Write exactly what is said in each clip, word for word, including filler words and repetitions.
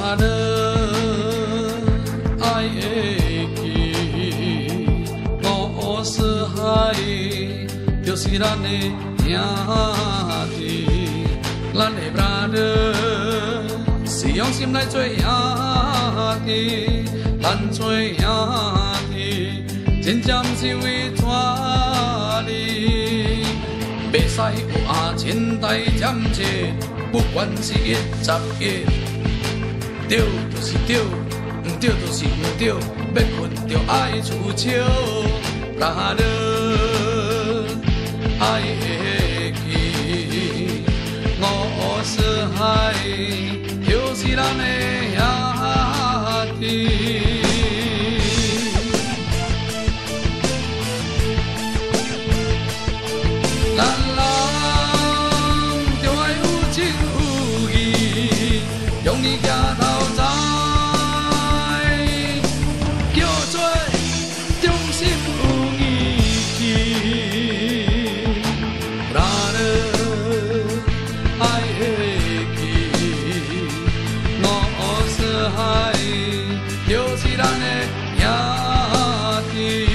咱爱会记，五四海就是咱的兄弟，咱的 brother 是用心来做兄弟，咱做兄弟，真正不是为拖你。 袂使有阿千代占切，不管是一十一，对就是对，毋对就是毋对，要困就爱出笑，哪能爱会记？五四海就是咱的兄弟。 咱人着爱有情有义，用力行头前，叫做忠心有义气。哪能爱会记？五四海就是咱的兄弟。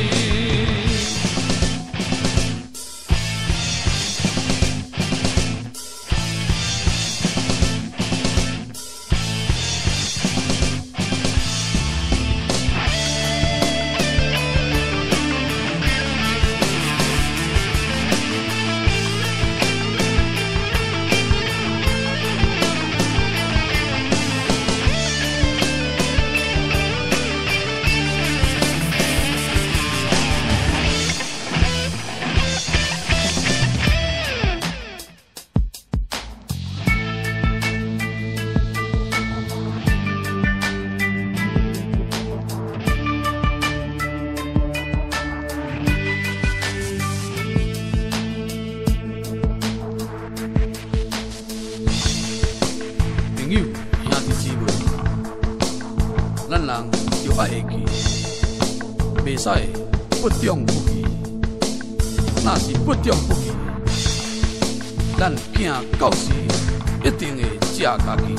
朋友、兄弟姊妹，咱人就爱会记，袂使不忠不义。若是不忠不义，咱囝到时一定会食家己。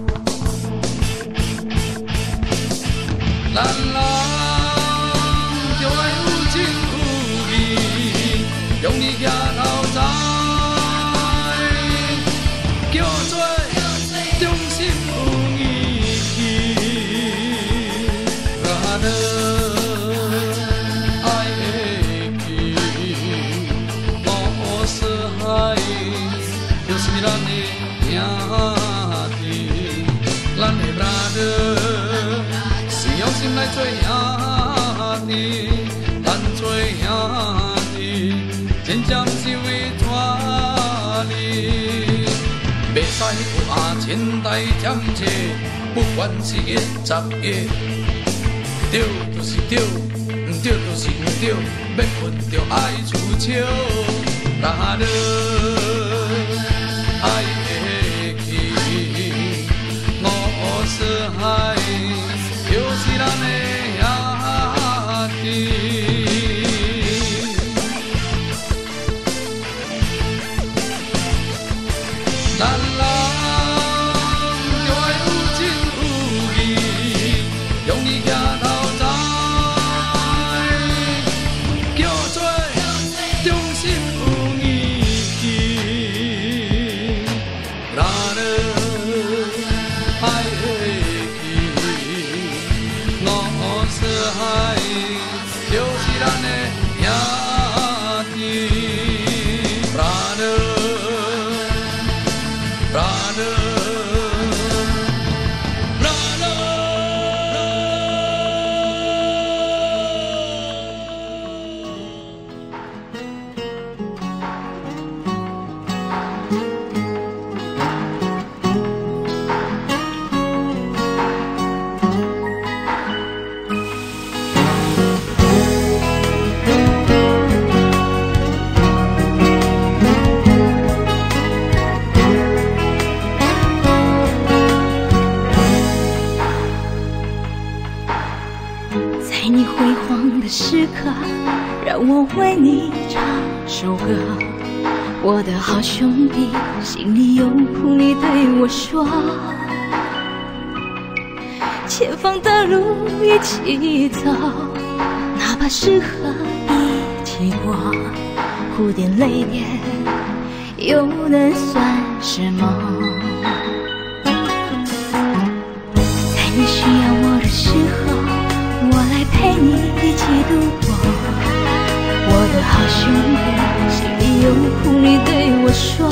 咱人就爱有情有义，用力行头前，叫做。 忠心有义气，哪能爱会记？五四海就是咱的兄弟，咱的 brother 是用心来做兄弟，咱做兄弟，真正不是为拖你。 袂使有阿千代占切，不管是一十一，对就是对，毋对就是毋对，要困就爱出笑，哪能爱会记？五四海就是咱的兄弟。 咱人着爱有情有义，用力行头前，叫做忠心有义气。哪能爱会记？五四海就是咱的兄弟。哪能？ Brother, brother. 时刻，让我为你唱首歌。我的好兄弟，心里有苦你对我说。 前方的路一起走，哪怕适合一起过，哭点泪点又能算什么？在你需要我的时候，我来陪你一起度过。我的好兄弟，心里有苦你对我说。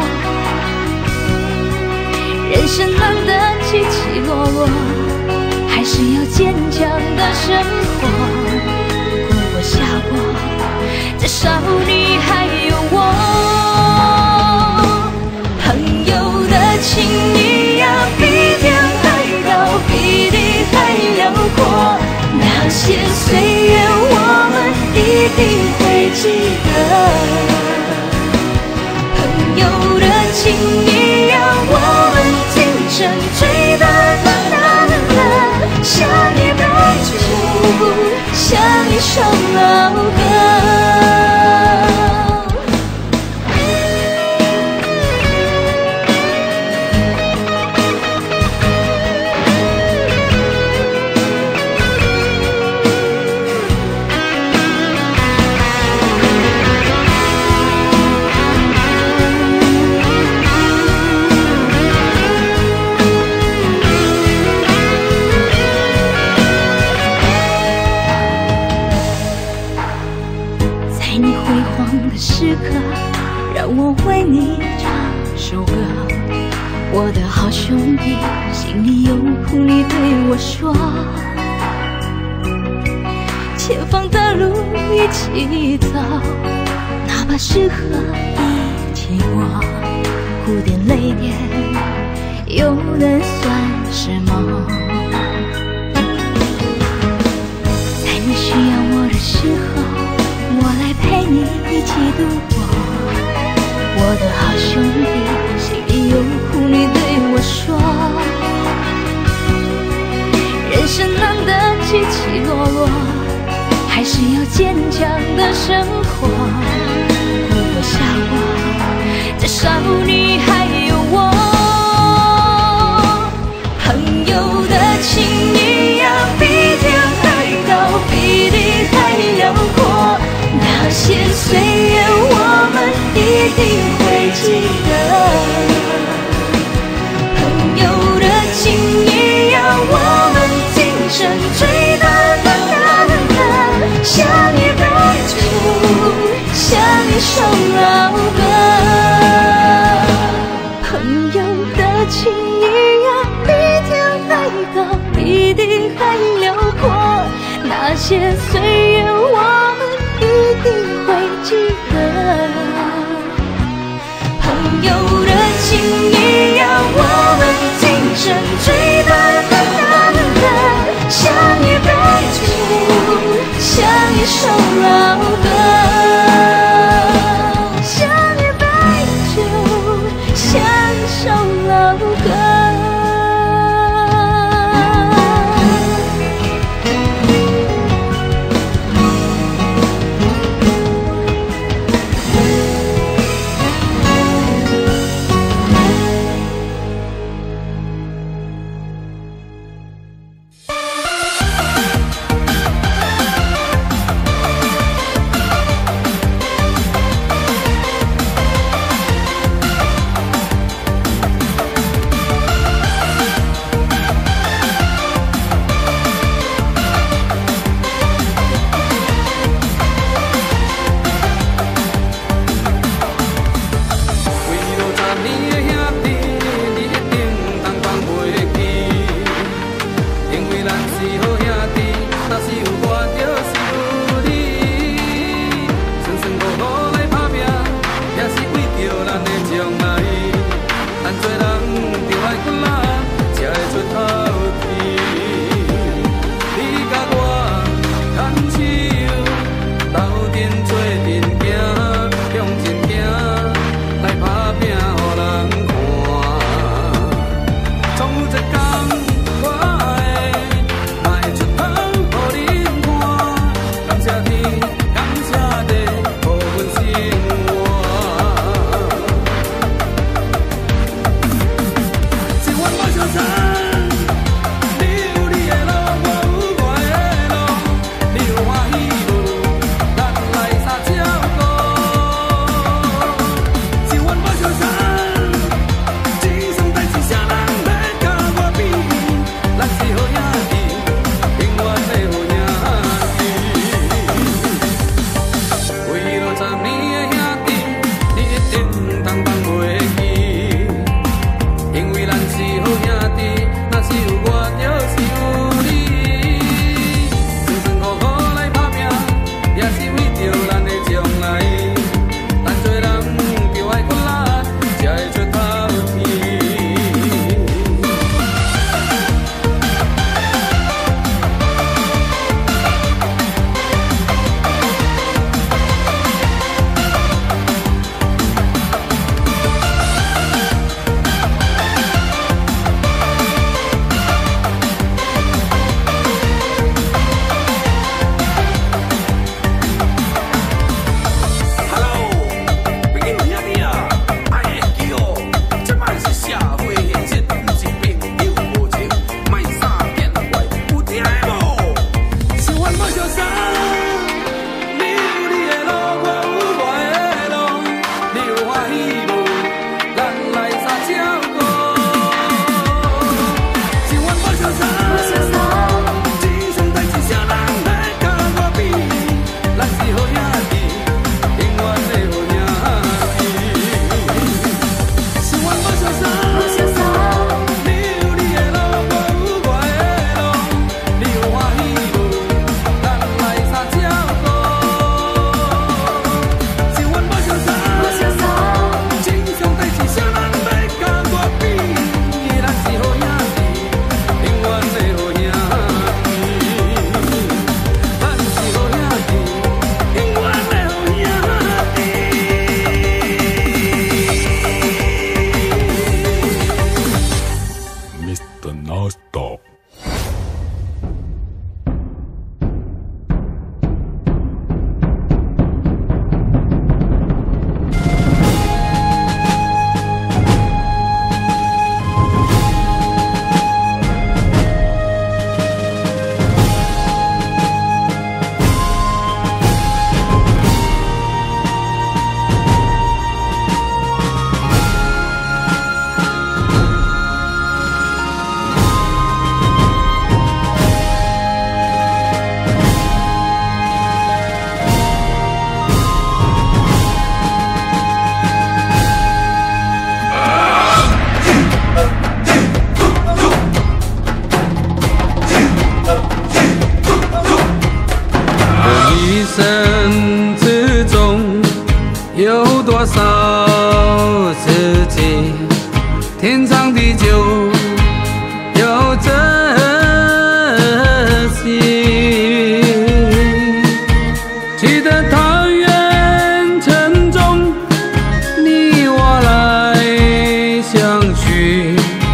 人生难得起起落落，还是要坚强的生活。哭过笑过，至少你还有我。朋友的情谊呀，比天还高，比地还辽阔。那些岁月我们一定会记得。朋友的情谊呀，我们今生最大的难得，像一杯酒，像一首老歌。时刻，让我为你唱首歌。我的好兄弟，心里有苦你对我说。前方的路一起走，哪怕适合一起过，哭点泪点又能算什么？在你需要我的时候，我来陪你一起度过。我的好兄弟，心里有苦你对我说。人生难得起起落落，还是要坚强的生活。哭过笑过，至少你还有我。朋友的情谊呀，比天还高，比地还辽阔。那些岁月我们一定会记得。朋友的情谊呀，我们今生最大的难得，像一杯酒，像一首老歌。朋友的情谊呀，比天还高，比地还辽阔。那些岁月我们一定会记得。朋友的情谊呀，我们今生最大的难得，像一杯酒，像一首老歌，像一杯酒，像一首老歌。 地就有珍惜。记得桃源城中，你我来相许，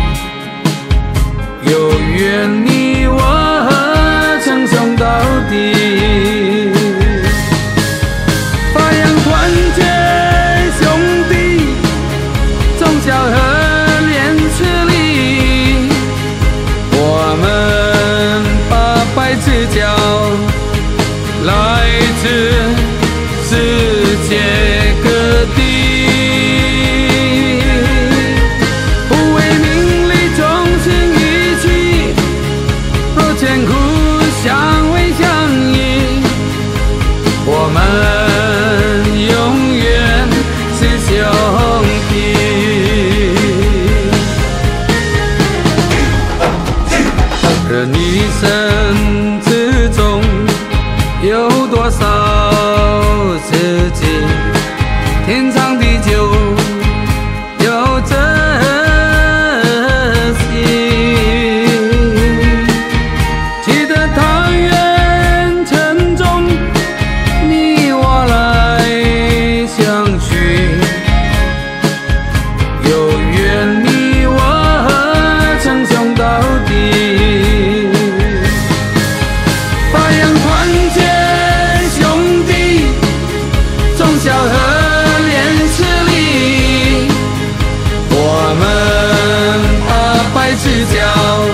有缘你我称兄道弟，发扬团结兄弟，忠孝和廉耻礼。我们八百只脚来自世界各地，不为名利忠心义气，若艰苦相偎相依，我们永远是兄弟。而你生之中有多少事情，天长地久有珍惜。记得桃源城中，你我来相许，有缘你我称兄道弟。孝和廉耻礼，我们八百只脚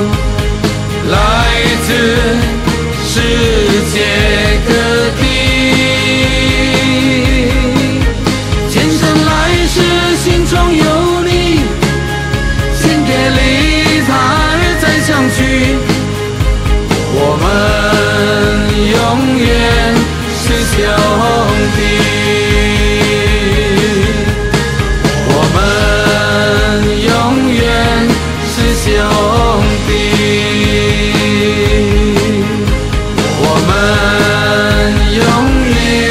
来自世界各地，前生来世心中有你，心别离他日再相聚，我们永远是兄弟。兄弟，我们永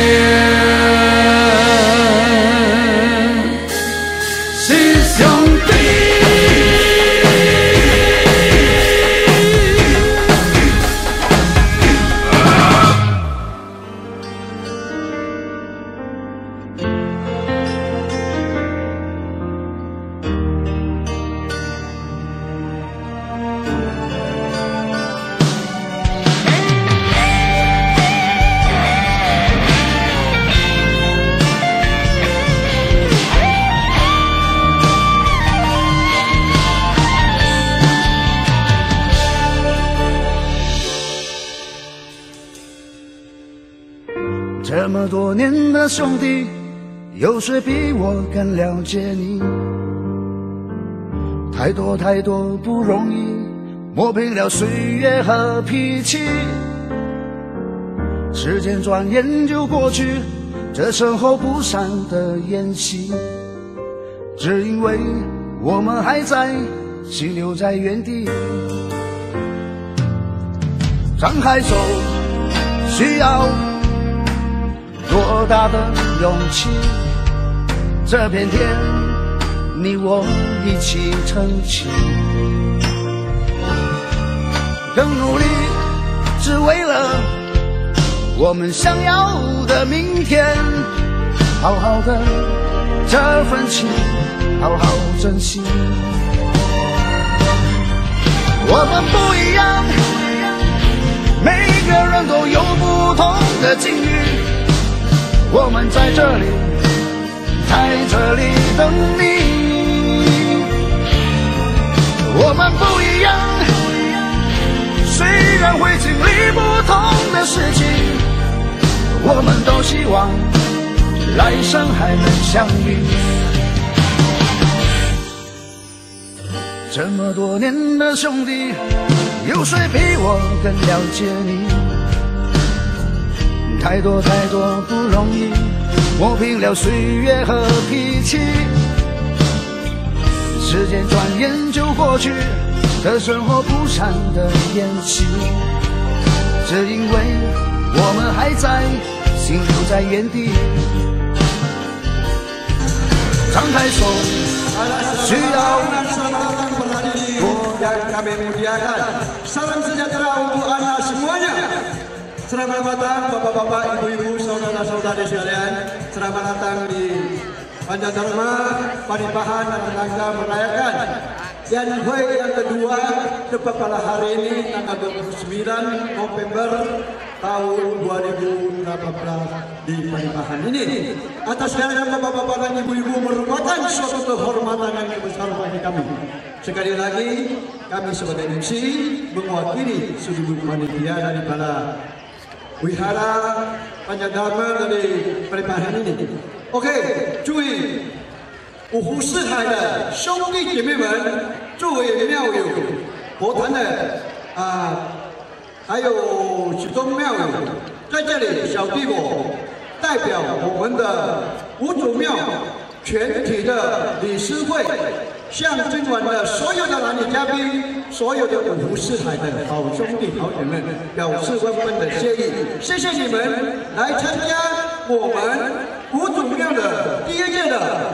远是兄弟。 这么多年的兄弟，有谁比我更了解你？太多太多不容易，磨平了岁月和脾气。时间转眼就过去，这身后不散的宴席，只因为我们还在，心留在原地。张开手，需要多大的勇气？这片天，你我一起撑起，更努力，只为了我们想要的明天。好好的这份情，好好珍惜。我们不一样，每个人都有不同的境遇。我们在这里，在这里等你。我们不一样，虽然会经历不同的事情，我们都希望来生还能相遇。这么多年的兄弟，有谁比我更了解你？太多太多不容易，磨平了岁月和脾气。时间转眼就过去，这生活不散的宴席，只因为我们还在，心留在原地。张开手，需要 yang kami muliakan. Salam sejahtera untuk anda semuanya. Selamat datang bapak-bapak, ibu-ibu, saudara-saudari sekalian. Selamat datang di Panjadharma Panipahan dalam rangka merayakan Yan Hui yang kedua tepat pada hari ini tanggal dua puluh sembilan November tahun dua ribu delapan belas di Panipahan ini. Atas sekalian bapak-bapak dan ibu-ibu merupakan suatu kehormatan yang besar bagi kami. Sekali lagi kami sebagai M C mewakili seluruh panitia daripada Wihara Panjadharma dari Panipahan ini. OK， 注意，五湖四海的兄弟姐妹们，作为庙友、佛坛的啊，还有许多庙友，在这里，小弟我代表我们的五祖庙全体的理事会，向今晚的所有的男女嘉宾、所有的五湖四海的好兄弟好姐妹表示万分的谢意，谢谢你们来参加我们。 五祖庙的第一届的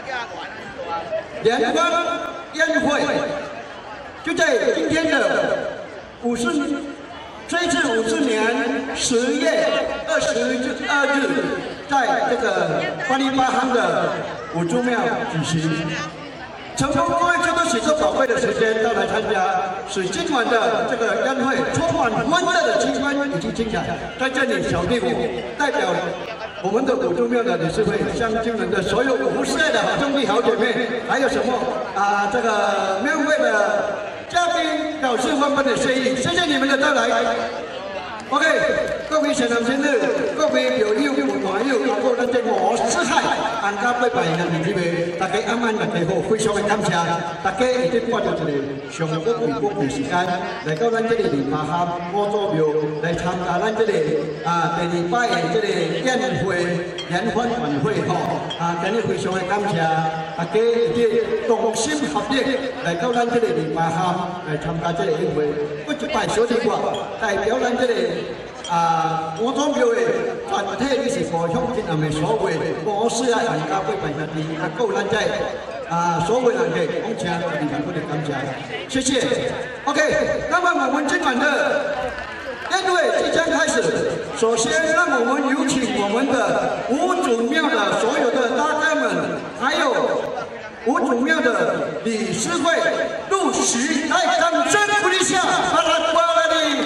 联欢宴会，就在今天的五十，这一次五四年十月二十二日，在这个巴黎巴汉的五祖庙举行。成功各位这都许多宝贵的时间到来参加，使今晚的这个宴会充满欢乐的气氛以及精彩。在这里，小弟我代表。 我们的五祖庙的理事会向今晚的所有五湖四海的好兄弟好姐妹，还有什么啊这个庙会的嘉宾表示万分的谢意，谢谢你们的到来。OK， 各位善男信女，各位友友朋友，包括咱这五湖四海安家拜拜的弟兄们，大家晚安大家好，非常的感谢，大家已经花咗一个上国贵国的时间来到咱这里莲花峡五祖庙来参加咱这里啊第二摆的这个宴会联欢晚会吼啊，今日非常的感谢大家已经同心合力来到咱这里莲花峡来参加这个宴会，我一摆小弟我代表咱这里。 啊，我总庙的全体你是互相进行的所谓五四啊，人家会办下地，啊，够咱在啊，所有人的讲请非常不的感谢，谢谢。OK， 那么我们今晚的宴会即将开始，首先让我们有请我们的五祖庙的所有的大家们，还有五祖庙的理事会陆续来掌声鼓励下，把它过来的。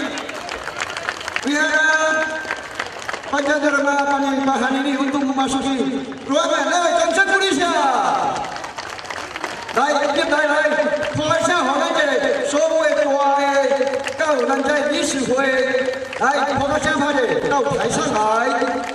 Wihara Panjadharma Panipahan ini untuk memasuki ruangan. Lai, 掌声鼓励下！来，接来来，看下好咱这所谓大的到咱这理事会，来，看下拍的到台上来。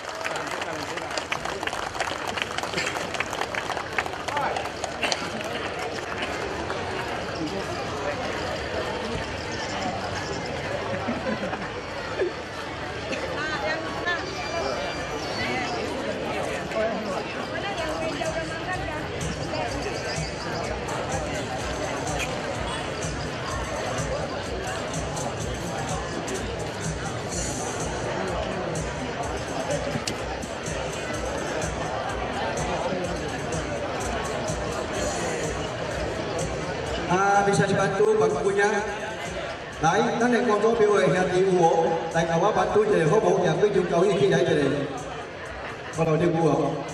Ah, bisa dibantu bangkunya. Đấy, nó này con có biểu hiện hiện thị của tại cả quá bạn tôi để có bộ nhà cái chung cầu ý khi đấy để có đầu đi của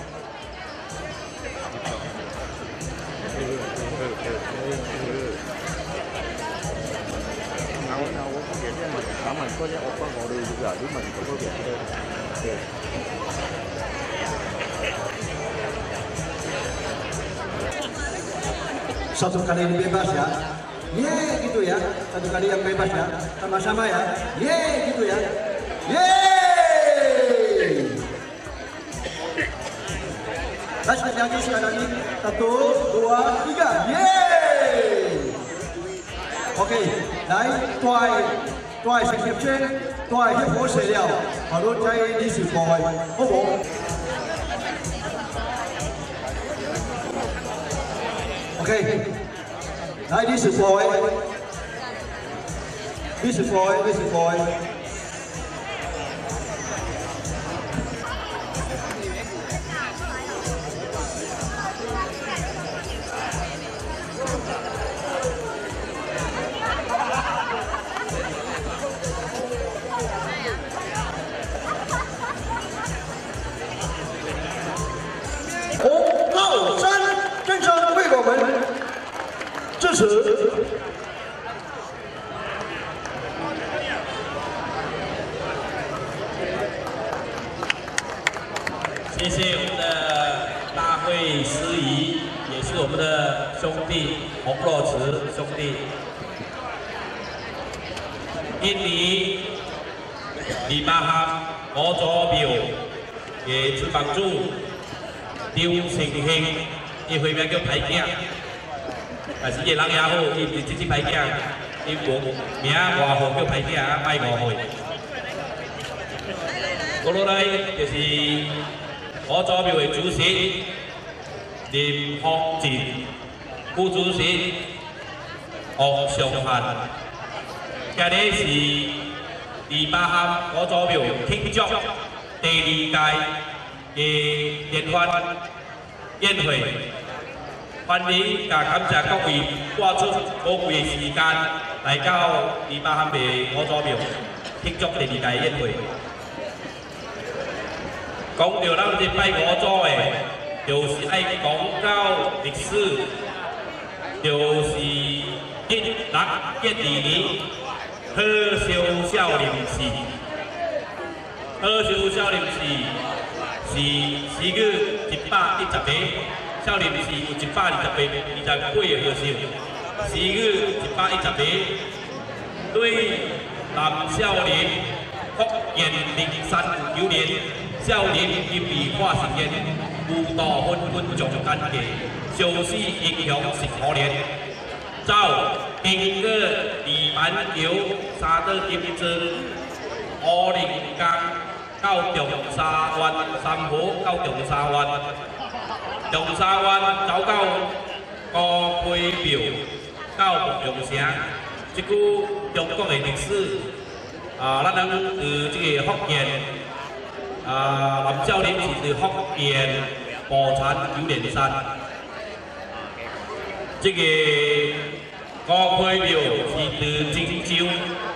nào nào có việc mà cả mình có cái có ngồi đi bây giờ chúng mình cũng có việc đây. Satu kali yang bebas ya, ye yeah, gitu ya, satu kali yang bebas ya, sama-sama ya, ye yeah, gitu ya, ye. Let's lagi sekarang ini, satu, dua, tiga, ye. OK， 来，对对成業車，對一伙食料，好多在呢時代，好冇？ OK， 来 ，this is boy， this is boy， this is boy。 我们支持。 谢谢我们的大会司仪，也是我们的兄弟洪若慈兄弟。印尼黎巴哈五祖庙嘅主房主张成兴，伊会名叫歹囝，但是伊人也好，伊唔是直接歹囝，伊名名外号叫歹囝，啊卖误会。我落来就是。 我祖庙的主席林福进，副主席王尚汉，今日是黎巴哈我祖庙庆祝第二届的联欢宴会，欢迎也感谢各位花出宝贵的时间来到黎巴哈的我祖庙庆祝第二届宴会。 讲到咱这拜五祖的，就是爱讲到历史，就是一六一二年好烧少林寺，好烧少林寺是时距一百一十个，少林寺有一百二十八二十八个好烧，时距一百一十个，对南少林福延灵山有九年。 少年因为化成烟，悟道纷纷从干戈，消失英雄是可怜。走经过二万桥，三岛金樽，乌林江到中沙湾，三河到中沙湾，中沙湾走到高溪庙，到凤阳城。这句中国的历史，啊，咱能từ这个福建。 啊，南少林是từ福建宝山九连山，这个高溪庙是từ荆州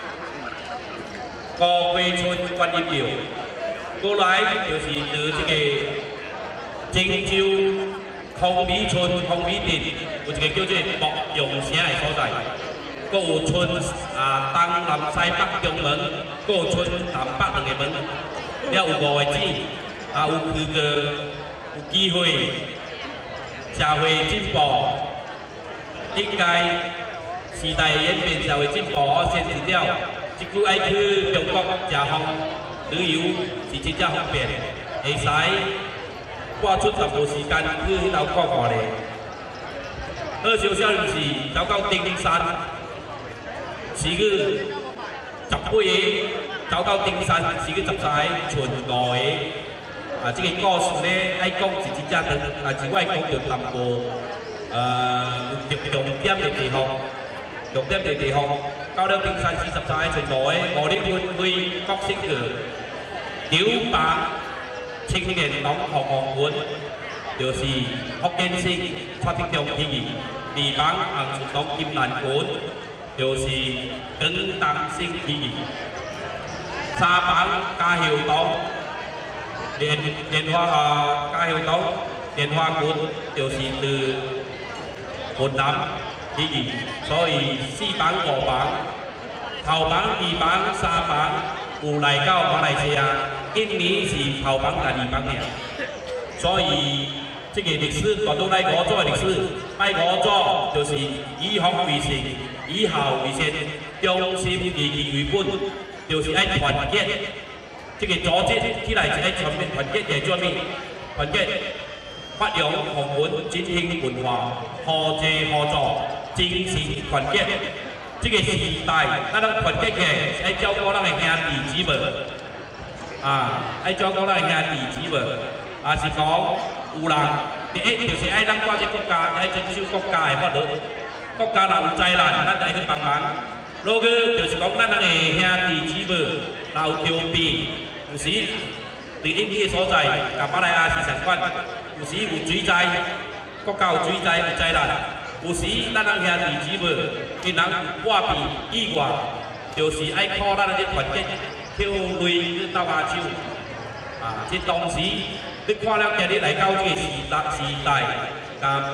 高溪村观音庙，过来就是từ这个荆州康美村康美镇有一个叫做牧羊城的所在，搁有村啊东南西北中门，搁有村南北两个门。 了有五个子，啊有去过，有机会，社会进步，应该时代演变，社会进步，我先知了。即句爱去中国食风旅游是真正方便，会使花出淡薄时间去迄头看看咧。好烧少林寺走到丁山，是去十八个。 走到丁山是去十三个巡逻的，啊，这个故事咧爱讲是真正长，但是我爱讲着淡薄，呃，有重点的地方，重点的地方，到了丁山是十三个巡逻的，五日分为各省个，刘邦青年党红黄文，就是福建省蔡德忠起义，李邦红顺党金兰文，就是广东省起义。 三帮嘉孝党，莲莲花啊，嘉孝党莲花军就是từ雲南起義，所以四幫五幫，頭幫、二幫、三幫有來到馬來西亞，印尼是頭幫第二幫嘅，所以這個歷史傳到來五祖嘅歷史，拜五祖就是以皇為聖，以孝為先，忠心義義為本。 就是爱团结，这个组织起来是爱全面团结嘅做咩？团结发扬红文振兴文化，互济互助，精神团结。这个时代，咱能团结起来，爱照顾咱嘅兄弟姊妹，啊，爱照顾咱嘅兄弟姊妹，啊是讲有人第一就是爱咱挂这国家，爱遵守国家嘅法律，国家若有灾难，咱就去帮忙。 如果就是讲，咱人的兄弟姊妹，若有重病，有时伫应去所在，甲马来亚是相关；有时有水灾，国家有水灾有灾难；有时咱人兄弟姊妹，因人有破病意外，就是爱靠咱这团结，跳雷去斗阿手。啊，这当时你看了今日来到这个时代时代，甲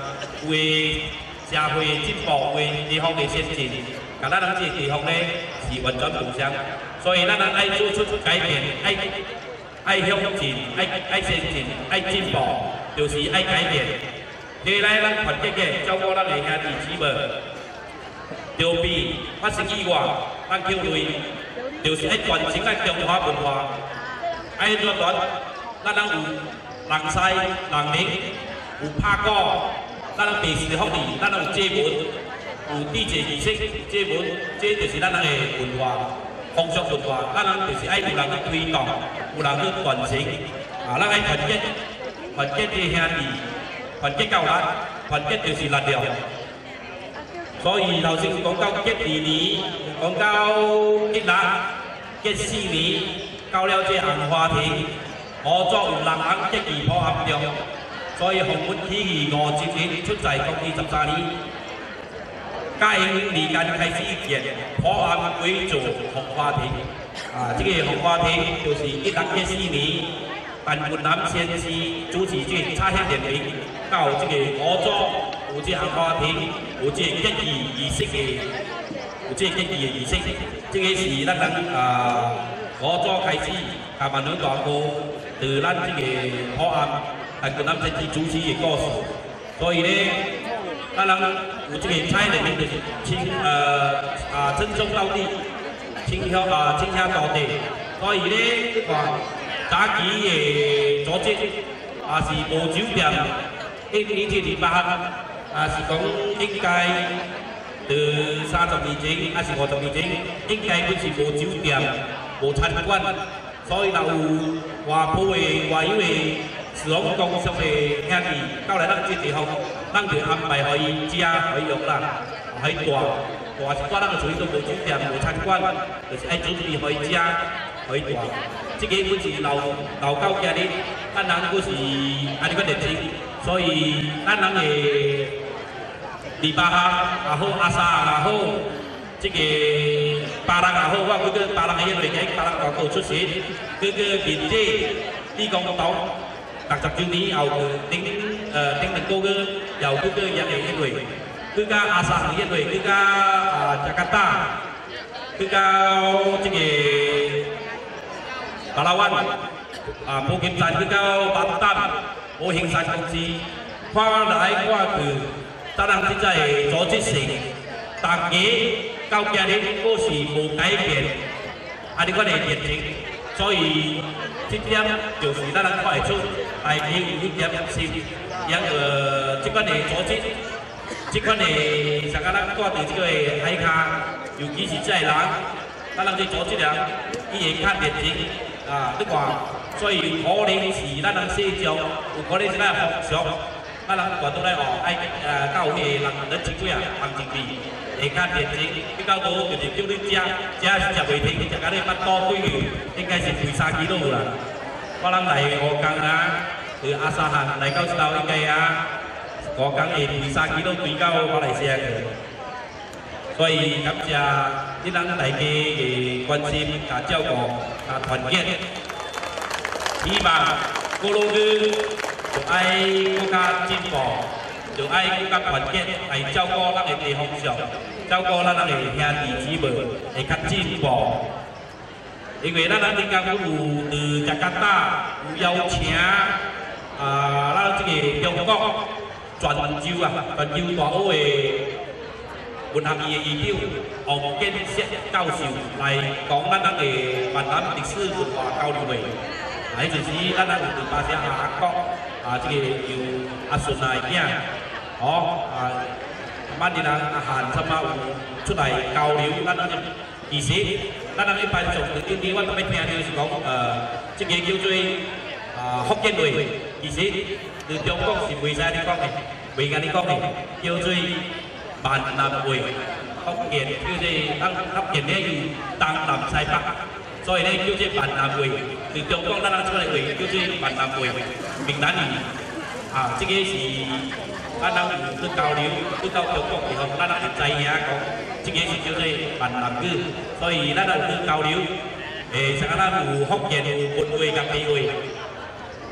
为社会进步，为地方的先进，甲咱咱这个地方咧是完全不相。所以咱咱爱做出改变，爱爱向前，爱爱先进，爱进步，就是爱改变。未来咱团结嘅，照顾咱的兄弟姊妹，就比发生意外，咱叫累，就是爱传承咱中华文化，爱传传，咱咱有人西人灵，有拍鼓，咱咱平时的福利，咱咱有祭文，有地节仪式，祭文，这就是咱咱的文化。 风俗文化，咱人就是爱有人去推动，有人去传承，啊，咱爱团结，团结这兄弟，团结到力，团结就是力量。所以头先讲到结二年，讲到结六、结四年，到了这红花亭，合作有六人结义破合中，所以红军起义五十年，出在国历十三年。 甲因离间开始建破案为主红花亭，啊，这个红花亭就是一六一四年，陈云南先师主持这个插香点名，到这个合作有这红花亭，有这结义仪式的，有这结义的仪式，这个是咱咱啊合作开始，甲万能大哥từ咱这个破案陈云南先师主持的故事，所以呢。 咱人有这个菜的名就是清呃啊称兄道弟，亲乡啊亲乡道弟，所以咧话早期的组织啊是无酒店，一年这二八啊是讲应该呃三十年前还是五十年前，应该本是无酒店、无餐馆，所以若有外埔的外游的士农工商的兄弟到来咱这地方。 咱就安排可以食可以用啦，可以住，住是住咱个属于都无酒店无餐馆，就是爱准备可以食可以住。这个本是老老到今日，咱人佫是安尼个热情，所以咱人的二八下也好，阿三也好，这个巴人也好，我嗰个巴人嘅因为喺巴人大道出席，嗰个面姐李公岛。 六十周年後頂誒頂能高嘅又嗰個日嚟一類，佢家阿薩嚟一類，佢家啊雅加達，佢家即個馬拉灣啊普劍山，佢家巴丹冇興山公司，跨來跨去，當然現在組織成，大家到今日都是冇改變，啊！你講嘅熱情，所以。 这点就是咱人看会出，大家有一点心，然后这款的组织，这款的像咱咱住伫这个海骹，尤其是这人，咱人这组织人，伊会较热情啊，你看，所以可能是咱人社长，有可能是咱风俗，咱人传统来学，爱呃到迄个人人情味啊，行情味。 会较热情，比较无就是叫你食，食是食袂停，食到你腹肚对流，应该是肥三支都有啦。我人来五工啊，từ阿沙汉来到这头应该啊，五工会肥三支都追到马来西亚去。所以感谢你咱大家嘅关心、甲照顾、甲团结，希望各路嘅就爱更加进步。 就爱更加团结，来照顾咱的地方上，照顾咱的兄弟姊妹，会较进步。因为咱咱政府有từ雅加達有邀請啊，咱這個中國泉州啊，泉州大學的文學院的院長王建設教授來講咱咱的閩南歷史文化交流會。啊，迄陣時咱咱有第八聲阿國啊，這個有阿順啊囝。 哦，啊，bản地人阿韓參啊有出來交流，咱咱其實咱咱一般上對啲我特別聽到是講，呃，即個叫做啊福建話，其實對中國是袂使你講嘅，袂甲你講嘅，叫做閩南話，福建叫做咱福建咧有東南西北，所以咧叫做閩南話，對中國咱咱出來話叫做閩南話，閩南語，啊，這個是。 咱人有去交流，去到中國以後，咱人會知影講，這個是叫做閩南語，所以咱人有去交流。誒，像咱有福建有文化甲地話，一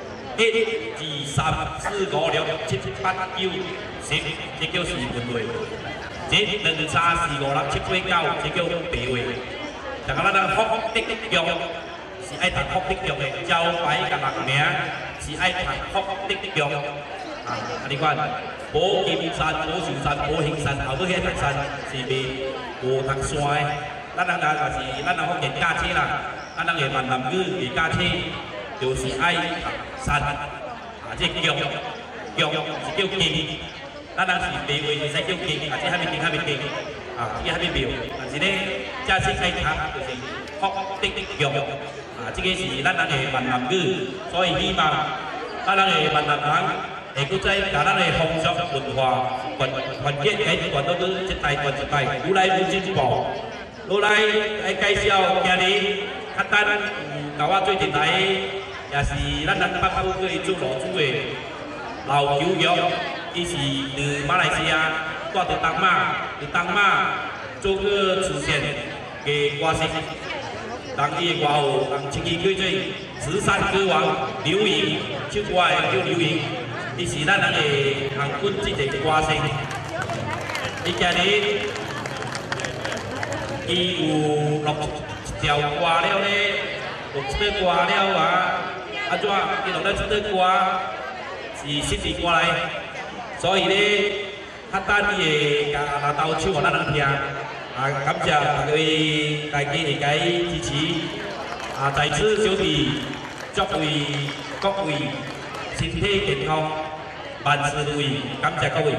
一、二、三、四、五、六、七、八、九、十，这叫是分位。这两、三、四、五、六、七、八、九，这叫白位。但个咱咱福德宫是爱读福德宫的，招牌甲人名是爱读福德宫。啊，啊你看，保金山、保寿山、保兴山，后尾迄座山是袂无读山的。咱人若就是咱人福建驾车啦，咱人的闽南语的驾车就是爱读山，啊，这宫宫是叫经。咱人是白话是使叫经，啊，这还袂经，还袂经，啊，这还袂妙。但是咧，驾车爱读就是福德宫，啊，这个是咱人的闽南语，所以希望咱人的闽南人。会搁再把咱的风俗文化传传接给传到去一代传一代，愈来愈进步。落来来介绍今日较等，甲我最近来也是咱咱北部去做卤煮的老球玉，伊是từ马来西亚带到东马，từ东马做个慈善嘅歌星，当伊的外号人称伊叫做慈善歌王刘盈，唱歌的叫刘盈。伊是咱人的航军这个歌星，伊今日伊有录一条歌了咧，录一首歌了啊，安怎？伊录了一首歌是实时歌来，所以咧，较等伊会甲拿刀唱互咱人听。啊，感谢各位大家会甲伊支持。啊，在此小弟祝为各位。身体健康，万事如意，感谢各位。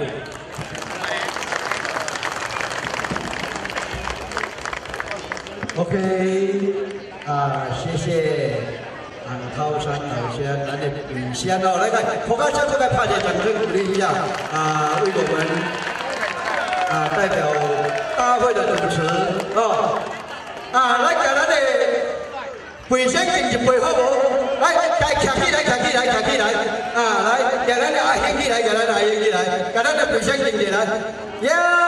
OK， 啊，谢谢啊，高山老先咱的表现哦，来看，国家将这个拍点掌声鼓励一下啊，为我们啊代表大会的主持哦，啊，来给咱的卫生经济配合无？来，该站起来，站起来，站起来！啊，来，给咱的阿兄起来，给咱的阿兄起来，给咱的卫生经济来，呀！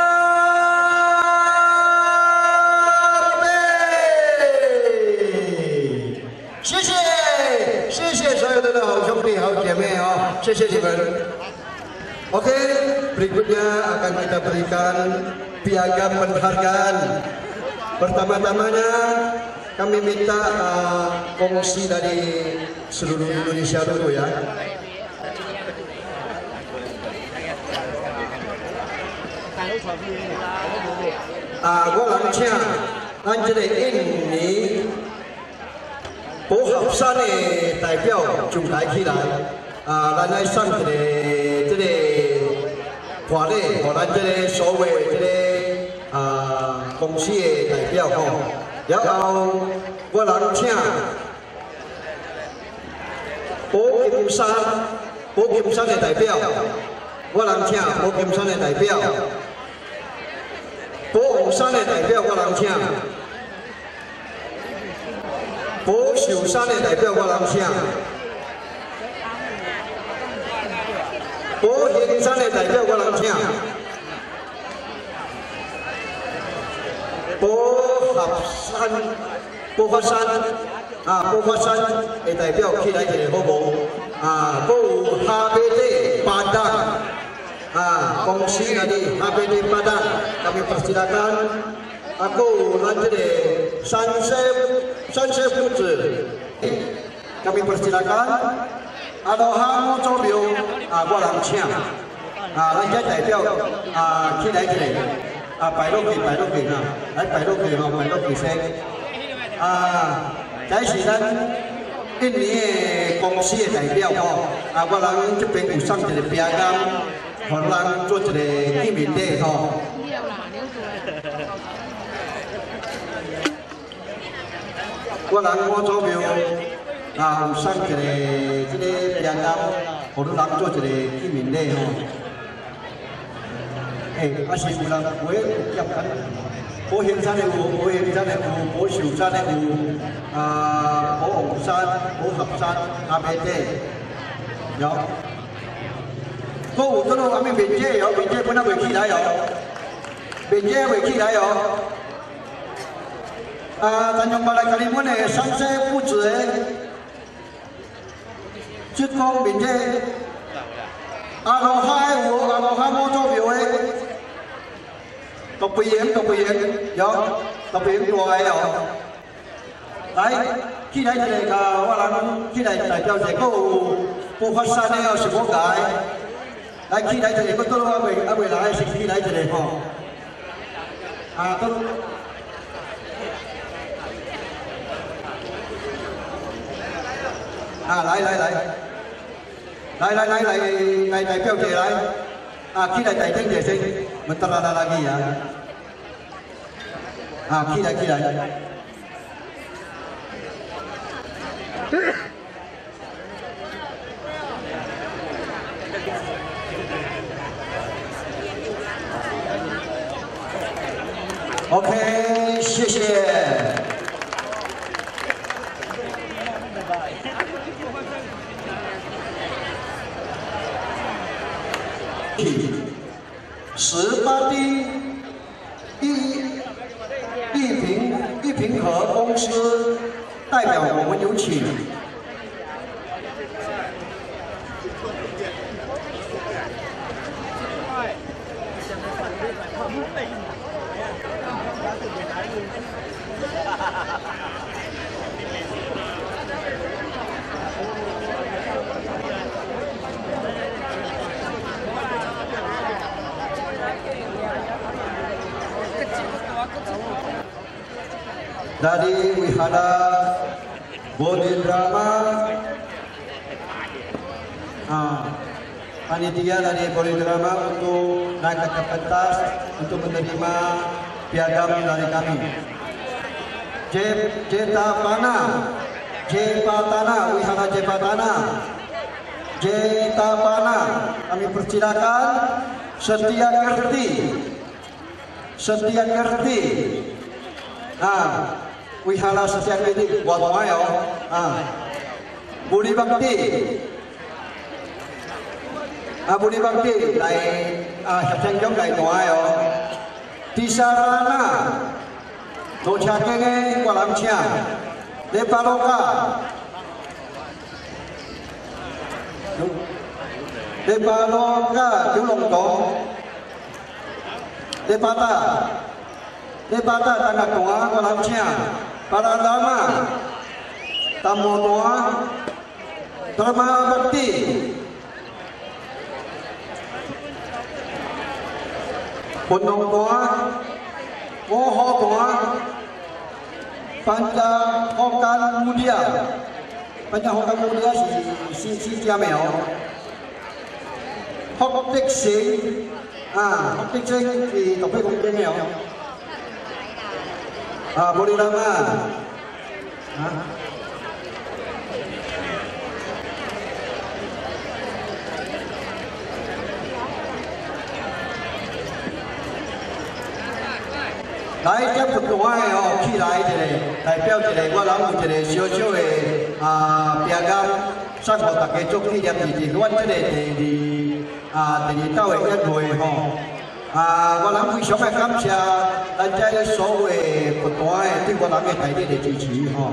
谢谢，谢谢所有的好兄弟、好姐妹哦，谢谢你们。Oke, berikutnya akan kita berikan piagam penghargaan. Pertama-tamanya kami minta uh, kongsi dari seluruh Indonesia dulu ya. À, có lắng chia, anh chỉ để in ní bố học sinh này đại biểu chúng ta khi lại, à, là này sang cái này cái này hòa này, hoặc là cái này số về cái này à công sĩ đại biểu không, rồi ao có lắng chia bố Kim San, bố Kim San này đại biểu, có lắng chia bố Kim San này đại biểu. Bố Hồng San này đại biểu của Lăng Chiang, bố Sửu San này đại biểu của Lăng Chiang, bố Hiền San này đại biểu của Lăng Chiang, bố Hợp San, bố Phát San, à bố Phát San này đại biểu khi đại diện của bố, à bố hát bê tê Padang. Ah, kongsi tadi H P D Padang kami persilakan. Aku lanjut deh Sansep Sansep Putri. Kami persilakan. Ada Hamu Chobio, ah, Gua Lang Chiang. Ah, lanjut đại biểu ah khi đấy khi đấy. Ah, bài đô kỳ bài đô kỳ nào, đấy bài đô kỳ nào bài đô kỳ sen. Ah, cái gì đó. Cái này kongsi đại biểu không? Ah, Gua Lang chụp hình sang thì piagam. Họ đang做一个纪念礼吼。我人我祖庙啊，有送一个这个标章，互你人做一个纪念礼吼。诶，啊是有人有诶有接紧，保兴山的有，保兴山的有，保寿山的有，啊，保洪山、保合山、阿美地有。có một cái đồ ăn bên chế ở bên chế vẫn đang về khi đấy ở bên chế về khi đấy ở à ta nhung vào lại cái món này sáng sẽ phụ trợ 这方面这阿罗哈有阿罗哈摩做表的，特别严特别严，有特别严大个哦。来，起来一个个，我人起来代表一个有不发山的哦，是我改。来，起来一个，我倒我未还未来，先起来一个吼。啊，倒。啊，来来来，来来来来来代表者来，啊，起来代表者先，唔得啦啦啦嘅啊，啊，起来起来。OK， 谢谢。十八丁一一平一平和公司代表我们有请。Dari wihara Bodhi Drama, ah, panitia dari Bodhi Drama untuk naik ke pentas untuk menerima piagam dari kami. Jetapana, Jetapana, wihara Jetapana, Jetapana, kami persilakan Setia Kerti, Setia Kerti, ah. Wihara Setia Kerti buat saya, ah, Budi Bakti, ah Budi Bakti dari ah Sabsen Jong dari saya, Tisarana, Docha Kenge Kualamcia, Depaloka, Depaloka Julongtong, Depata, Depata Tanah Tua Kualamcia. Para lama, tamu tua, drama bakti, pondok tua, moho tua, panca hokan mulia, panca hokan mulia si si si jameo, hok teksi, ah hok teksi di topik kumpulan ah boleh lama, ah. 来，接不多的哦，起来一个，代表一个，我人有一个小小的啊标杆，送互大家做纪念，就是阮这个第二啊第二道的宴会吼。 啊！我人非常的感谢咱这所有的不断的对我人的大力的支持吼。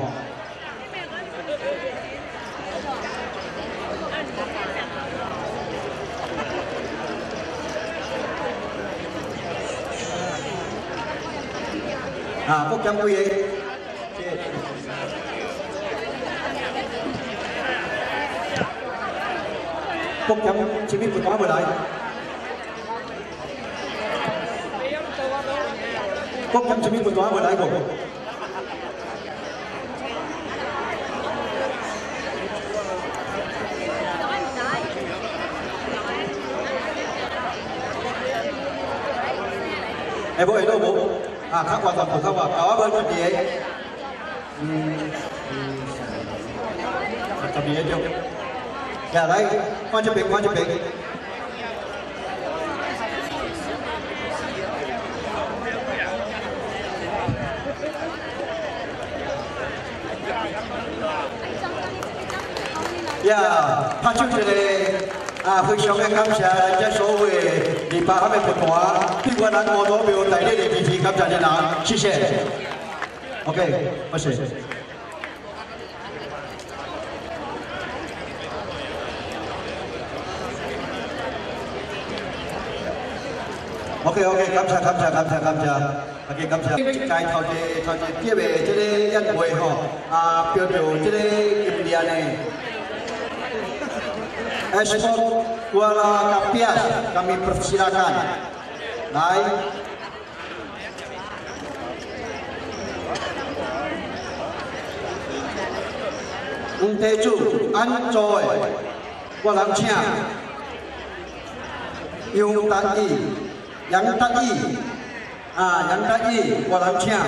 啊，福建贵的，福建前面不断回来。 quốc dân chứng minh của tòa vừa lại của em bố ấy đâu bố à khác hoàn toàn của không à có bên phần gì ấy tập gì ấy chưa dạ đây quan trọng biệt quan trọng biệt呀，他就是嘞啊，非常的感谢咱这所有的二百他们不断对我咱我都没有大力的支持，感谢你们，谢谢。OK， 谢谢。 OK OK， 感谢感谢感谢感谢，OK 感谢。一届头一头一届的这个宴会吼，啊，标着这个今年的 Esport Kuala Kapias kami persilakan. 来。 黄地主安座的，我人请杨达义、杨达义啊，杨达义，我人请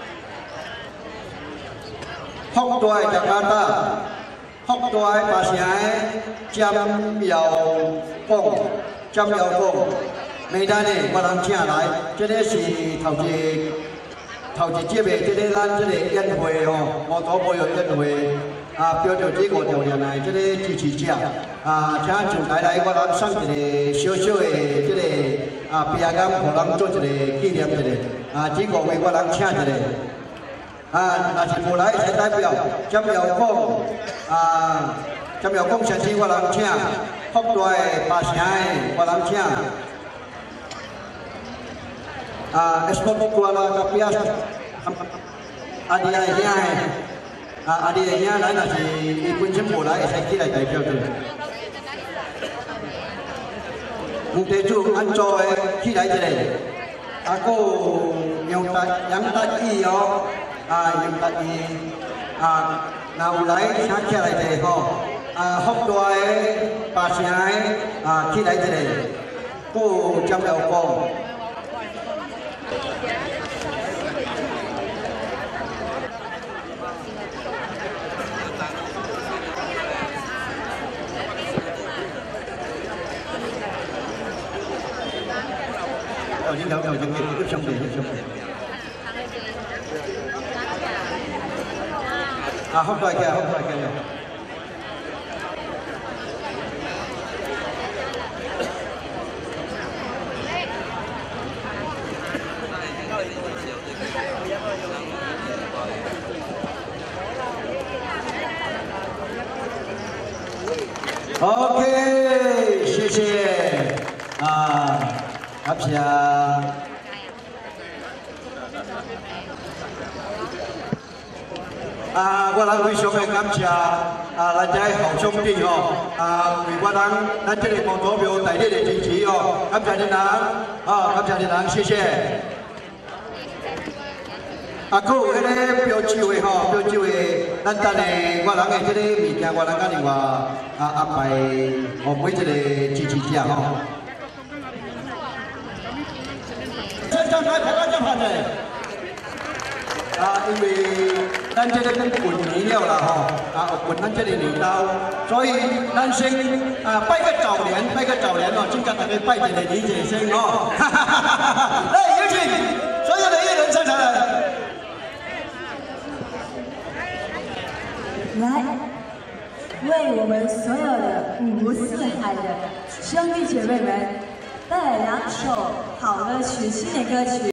福大的加拿大，福大的巴城的詹耀凤，詹耀凤，美丹的我人请来，这个是头一头一届的这个咱这个宴会吼，摩托保育宴会。 啊，标着这五条链的这个支持者，啊，请就来来，我咱送一个小小的这个啊，饼干，互咱做一个纪念一个，啊，这五位我咱请一个，啊，若是无来会代表詹耀凤，啊，詹耀凤先生我咱请，福大的巴城的我咱请，啊 ，Esport Kuala Kapias， 阿弟阿兄的。 啊！阿弟的兄来，若是伊本身无来，会使起来代表的。黄地主安座的起来一个，啊，个杨达杨达义哦，啊杨达义，啊，若有来请起来一个吼，啊，福大的巴城的啊起来一个，个张耀光。 哦，你聊聊就给你兄弟，你兄弟。啊，好快嘅，好快嘅。OK， 谢谢啊。 感谢啊！我咱非常的感谢啊，咱这好兄弟哦，啊，为我咱咱这个摩托庙大力的支持哦，感谢恁人，啊，感谢恁人，谢谢。啊，还有迄个标酒的吼，标酒的，咱等下我人的这个物件，我人甲另外啊安排，互每一个支持者吼。 上台拍个照片嘞！啊，因为咱这个跟过年了啦吼，啊，过咱这个年到，所以咱先啊拜个早年，拜个早年哦，今个大家拜一个年节先哦。哈哈哈哈哈！来，有请所有的艺人上场来。 来，为我们所有的五湖四海的兄弟姐妹们带来两首好歌曲，新的歌曲。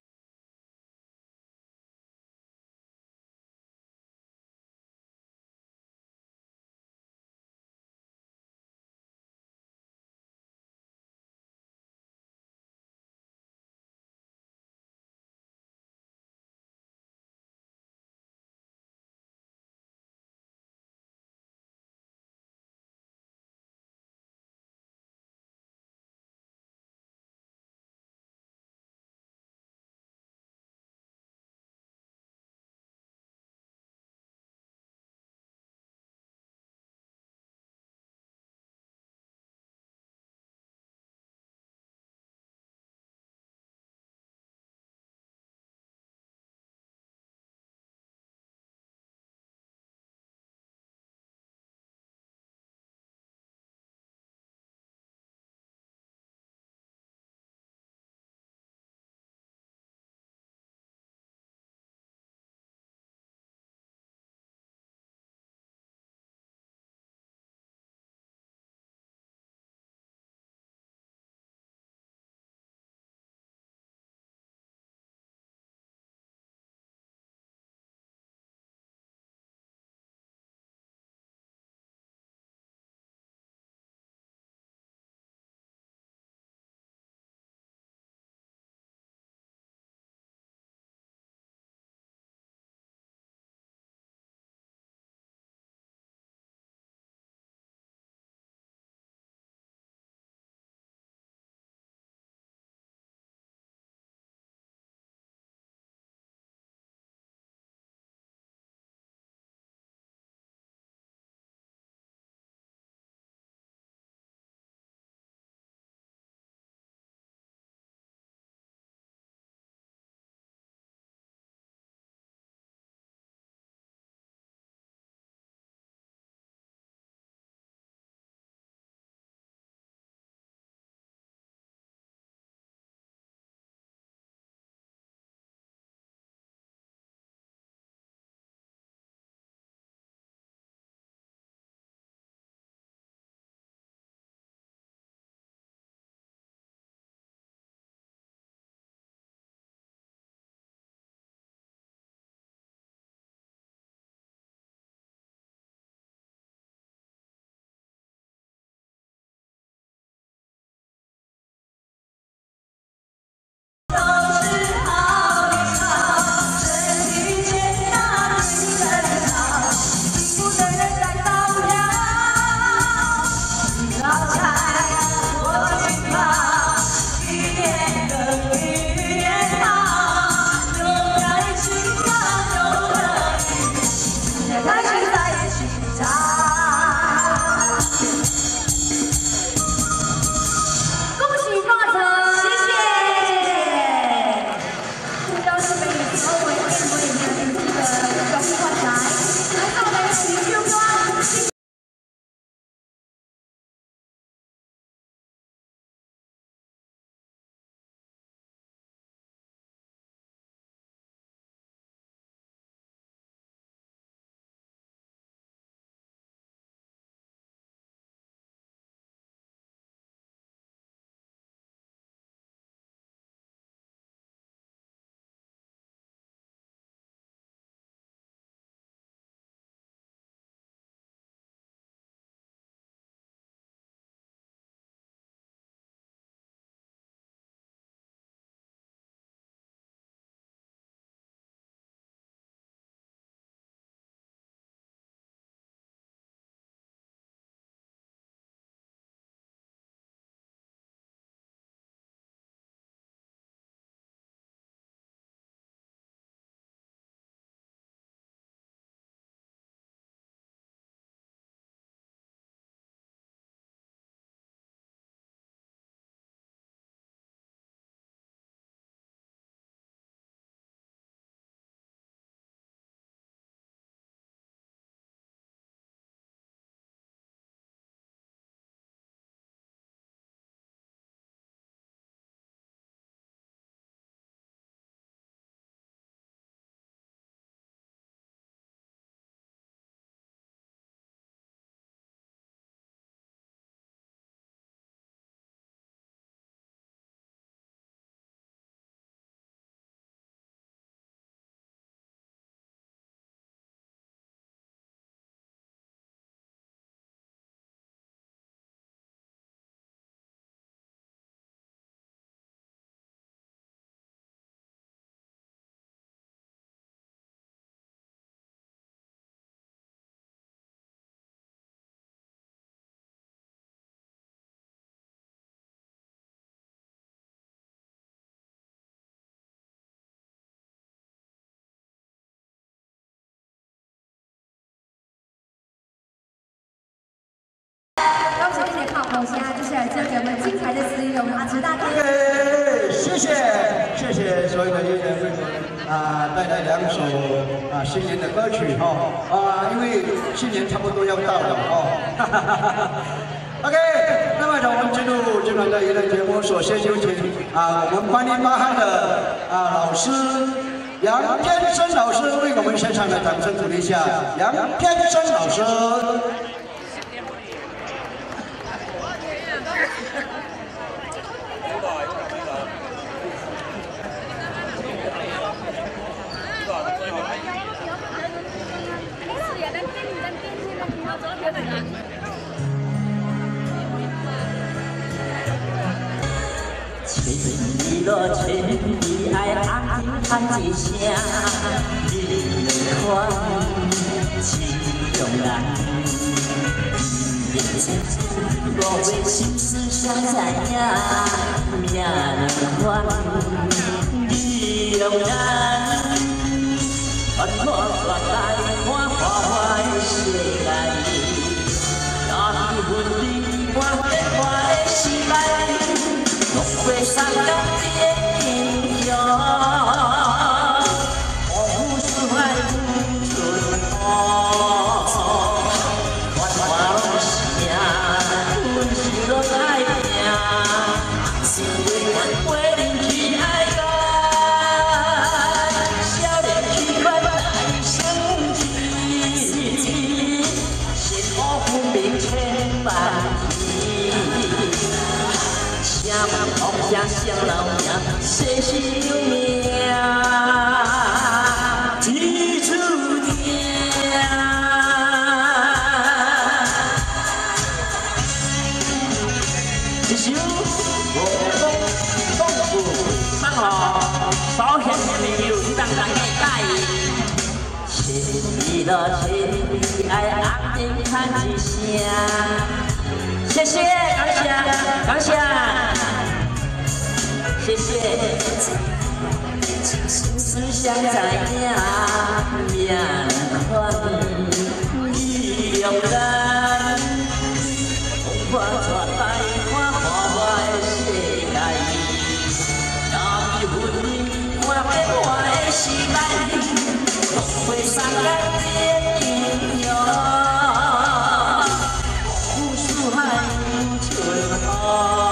谢谢所有的乐人为我们啊带来两首啊新年的歌曲哈啊，因为新年差不多要到了哦。OK， 那么我们进入今晚的娱乐节目，首先有请啊我们观音巴汉的啊老师杨天生老师为我们献上的掌声鼓励一下，杨天生老师。 一路千里爱红尘喊一声，你看心中人，面前我为心思想知影，命难你勇敢，看看我来看看我的世界，哪一份你我变我的时代。 过三更天英雄，无数海无春风，繁华拢是命，阮是拢爱拼，心为阮为人去爱干，少年去款来生气，善恶分明千万里。 梦想像老命，世事有命，天注定。一首我风丰富，唱好，所献的朋友当当的带。千里路，千里爱，红尘喊一声，谢谢，感谢，感谢。 谢谢，思想知影，命宽，你勇敢，我带来看看我的世界，哪一份你我变我的时代，会三更天英雄，无数海无春风。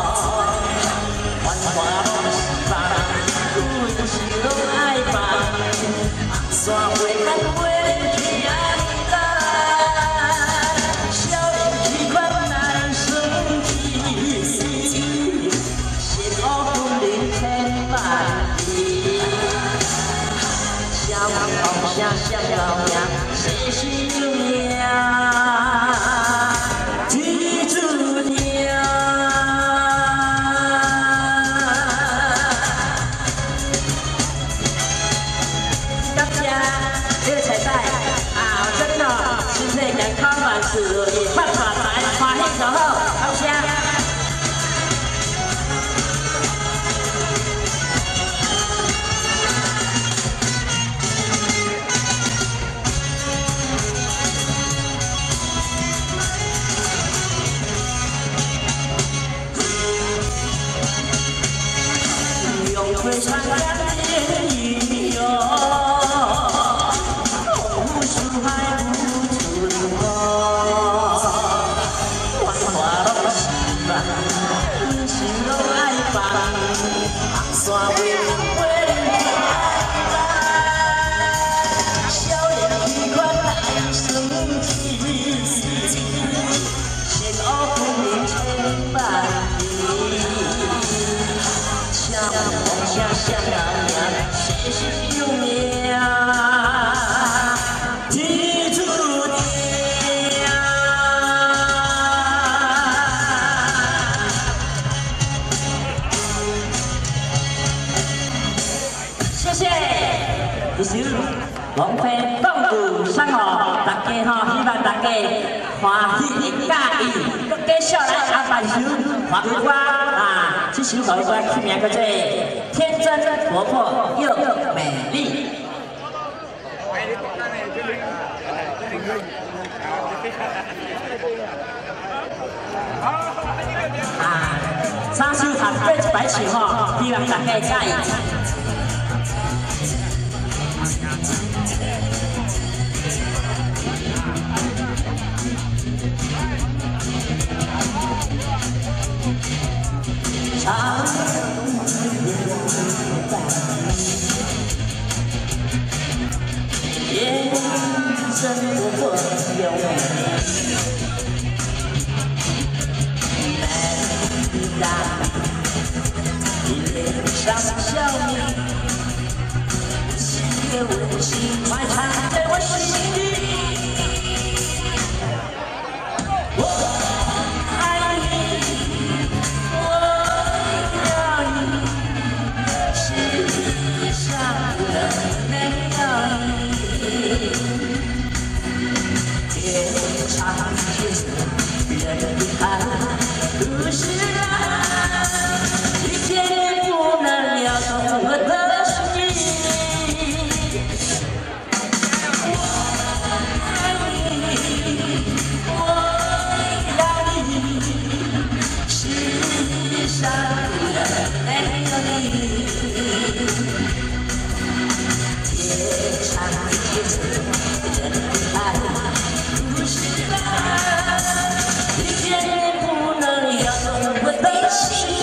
山花看花去爱干，少年去款难生气，善恶分明千万里。笑风声响老命，世事有命，天注定。 事业发大财，欢喜就好，好声。用璀璨的英雄，无数海无春风。 心拢爱放，红线为为爱，少年去款来生气，善恶分明千万里，像梦想像老命，世事有命。 一首王菲放鼓送予大家吼，希望大家欢喜介意。搁继续来下半首华语歌啊，这首华语歌曲名叫做《天真活泼又美丽》。啊。 三首头尾一摆唱吼，希望大家介意。长夜真的我有美大你脸上笑意，细叶温馨埋藏在我心里。我爱你，我要你，世上不能没有你。天长地久，人海不是爱，一切不能撩动我的心。我爱你，我要你，世上不能没有你。天长地久，人海不是爱，一切不能撩动我的心。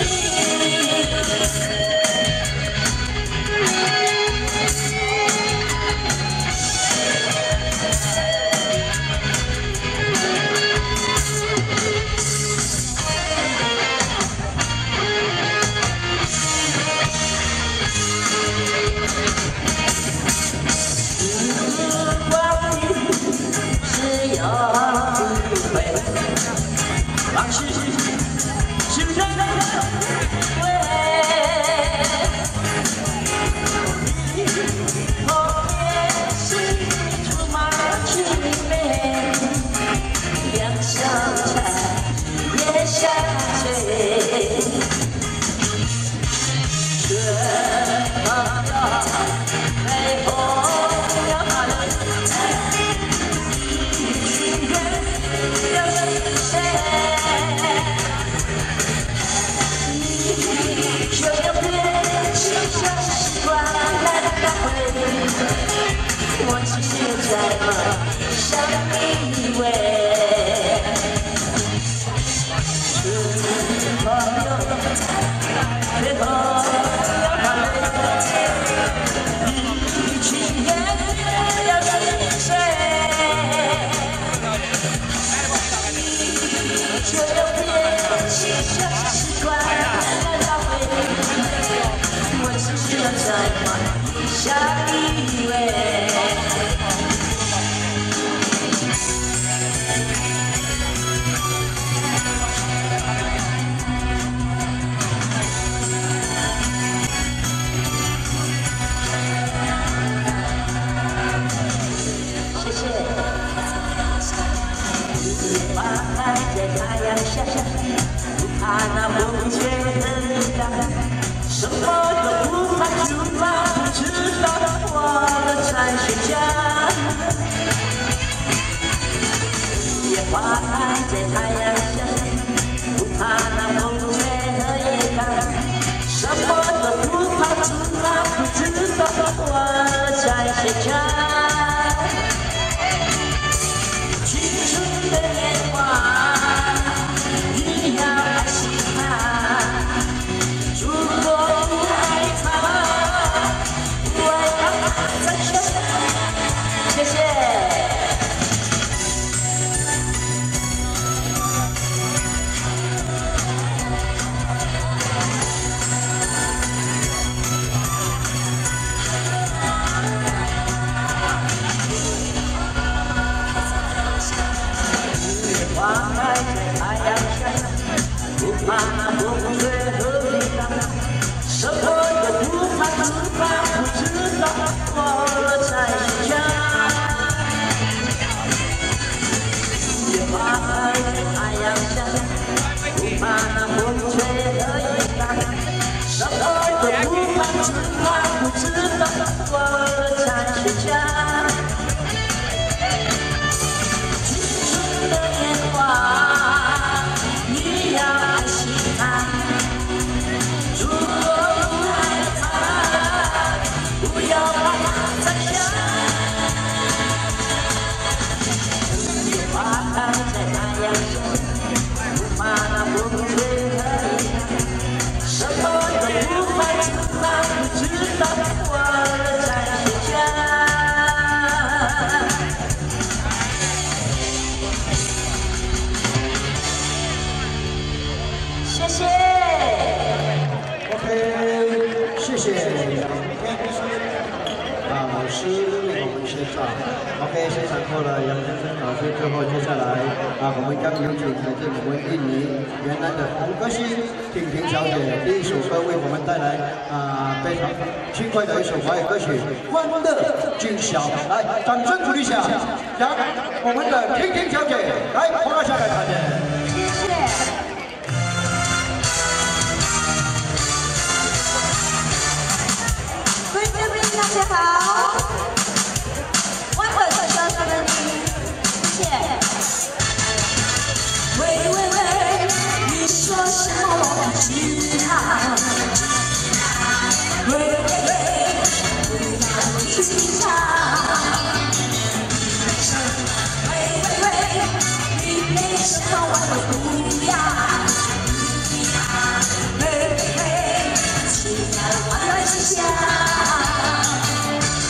往事是人的回，后面是竹马青梅，两小船也相随，春风到，北风要来。就要变，就像习惯来来回，我只是在梦想依偎。春风又北风要来，一群人要心碎。就要变，就像习惯来来回，我只是在梦想依偎。谢谢。花开在太阳下，不怕那风吹的力量，什么都不怕，就怕不知道我的在睡觉。花开在太阳下，不怕那风吹的力量，什么都不怕，就怕不知道我在睡觉。的年华，你要爱惜它。如果不爱它，为它再生。谢谢。花开在太阳下，不怕那风吹和力量，什么也不怕，只怕不知道我在睡觉。花开在太阳下，不怕那风吹和力量，什么也不怕，只怕不知道我在睡觉。的年华，你要爱惜它。 直到我在睡觉。谢谢。 OK， 谢谢。啊，老师为我们献唱 ，OK， 现场过了杨先生老师，最后接下来啊，我们将有请来自我们印尼原来的红歌星婷婷小姐第一首歌为我们带来啊非常轻快的一首华语歌曲《欢乐今宵》，来，掌声鼓励一下，让我们的婷婷小姐来花下来弹的。 谢谢。 大家好，欢乐今宵送给你，谢谢。喂喂喂，你说什么我不知道。喂喂喂，不要紧张。喂喂喂，你没什么我都不要。喂喂喂，亲爱的欢乐今宵。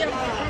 样。